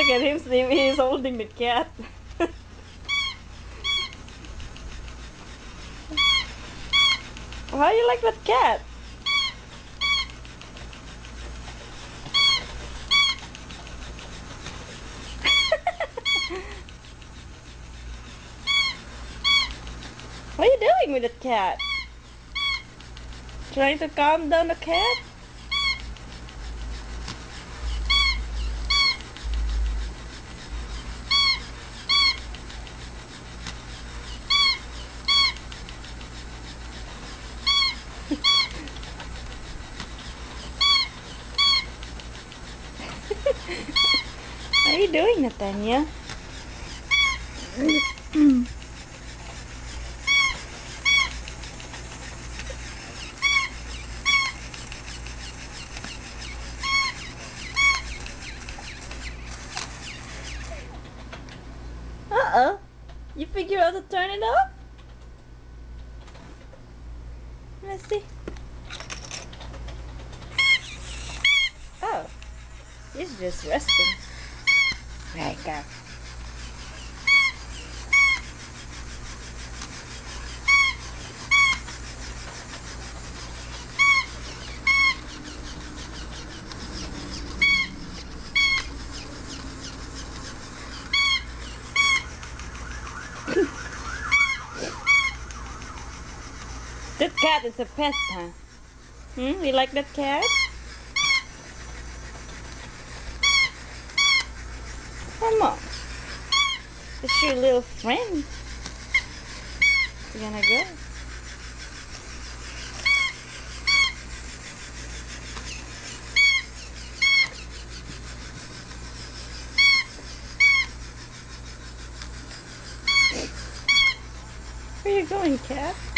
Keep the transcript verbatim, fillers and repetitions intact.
Look at him, Steve. He's holding the cat. How you like that cat? What are you doing with that cat? Trying to calm down the cat? What are you doing, Nathaniel? Uh-oh. You figure out how to turn it off? Let's see. Oh. He's just resting. Right, go. That cat is a pet, huh? Hmm? You like that cat? Come on. It's your little friend. You gonna go? Where you going, cat?